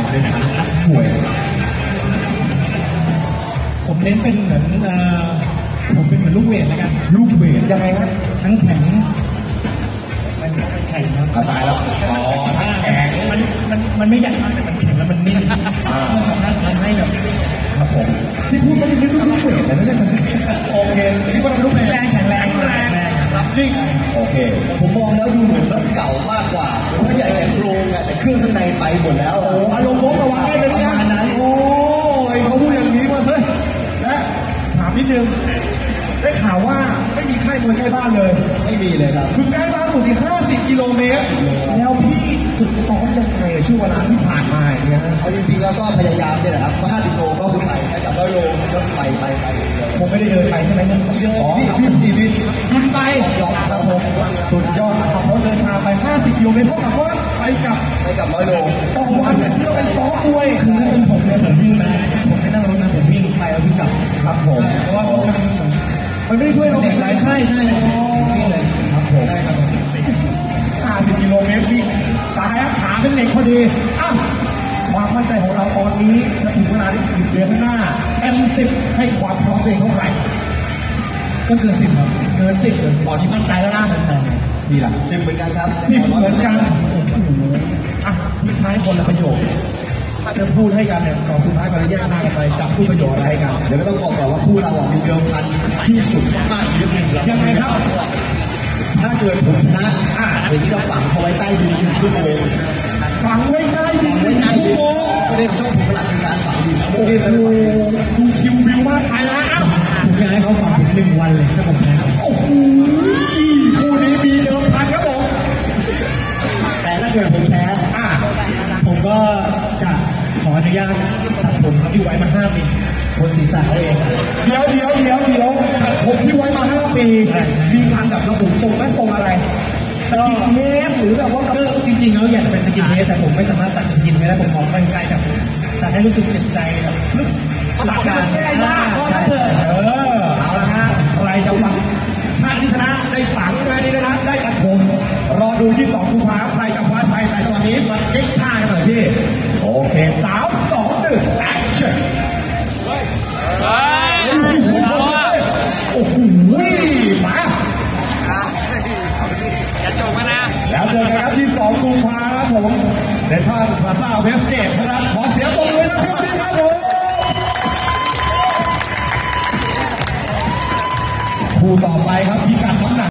ในฐานะนักมวยผมเน้นเป็นเหมือนผมเป็นเหมือนลูกเวทแล้วกันลูกเวทยังไงครับทั้งแข็งแข็งครับตายแล้วทั้งแข็งมันไม่ใหญ่มากแต่มันแข็งแล้วมันนิ่มมันสามารถทำให้แบบครับผมที่พูดว่าเป็นลูกเวทแต่ไม่ได้มันโอเคที่ว่าเป็นลูกเวทแข็งแรงรับจริงโอเคผมมองแล้วดูเหมือนรถเก่ามากกว่าหรือว่าใหญ่แต่โครงแต่เครื่องข้างในไปหมดแล้วโอ้อารมณ์ระวังได้เลยนะโอ้ยเขาพูดอย่างนี้มาเฮ้ยและถามนิดนึงได้ข่าวว่าไม่มีค่ายมวยใกล้บ้านเลยไม่มีเลยครับคือใกล้บ้านอยู่ที่50 กิโลเมตรแล้วพี่ฝึกซ้อมยังไงช่วงเวลาที่ผ่านมาอย่างเงี้ยเอาจริงๆแล้วก็พยายามเนี่ยแหละครับเพราะ50 โลก็คือไปกับ100 โลก็ไปผมไม่ได้เดินไปใช่ไหมเนี่ยเดินพี่บินไปยอมครับผมสุดยอดขับรถเดินทางไป50 กิโลเมตรเท่ากับว่าไปกับ100 โลต่อวันเพื่อไปซ้อมมวยคือถ้าเป็นผมเนี่ยผมวิ่งนะผมไม่นั่งรถนะผมวิ่งไปแล้ววิ่งกลับครับผมเพราะว่ามันไม่ได้ช่วยเราเด็กไรใช่นี่เลยครับผมได้ครับ50 กิโลเมตรวิ่งตายขาเป็นเหล็กพอดีความมั่นใจของเราตอนนี้จะถึงเวลาที่อีกเดือนหน้า M10 ให้ความพร้อมตัวเองเท่าไหร่ก็เกิน10ครับเกิน10ตอนนี้มั่นใจแล้วนะมั่นใจดีละ10เหมือนกันครับ10เหมือนกันทิ้งท้ายคนละประโยคถ้าจะพูดให้กันเนี่ยก่อนสุดท้ายก่อนจะแยกหน้ากันไปจับพูดประโยชน์อะไรให้กันเดี๋ยวก็ต้องบอกก่อนว่าคู่เรามีเดิมพันที่สุดมากนิดนึงยังไงครับถ้าเกิดผมชนะผมจะฝังเขาไว้ใต้ดินชั่วโมงฝังไว้ใต้ดินชั่วโมงประเด็นต้องผมหลักในการฝังดินโอ้โหดูคิววิวมากไปแล้วผมอยากให้เขาฝังถึง1 วันเลยถ้าผมแพ้โอ้โหคู่นี้มีเดิมพันครับผมแต่ถ้าเกิดผมแพ้ผมก็จะขออนุญาตตัดผมครับที่ไว้มา5 ปีบนศีรษะเขาเองเดี๋ยวผมที่ไว้มา5 ปีมีการแบบระบุทรงและทรงอะไรสกินเฮดหรือแบบว่าจริงๆแล้วอยากจะเป็นสกินเฮดแต่ผมไม่สามารถตัดสกินไม่ได้ผมขอไปใกล้แบบแต่ให้รู้สึกเจ็บใจแบบหลักการแก้ยากก็ถ้าเกิดเอาละฮะใครจะฝังถ้าที่ชนะได้ฝังได้นี่นะได้ตัดผมรอดู22 กุมภาพันธ์ใครจะคว้าชัยในตอนนี้มาเก๊กท่ากันหน่อยพี่โอเค3 2 1 action โอ้โหมาจะจบกันนะแล้วเจอกันครับ22 กุมภาพันธ์ครับผมในภาพพลาซ่าเวสเกตนะครับขอเสียงปรบมือนะครับผมคู่ต่อไปครับพิกัดน้ำหนัก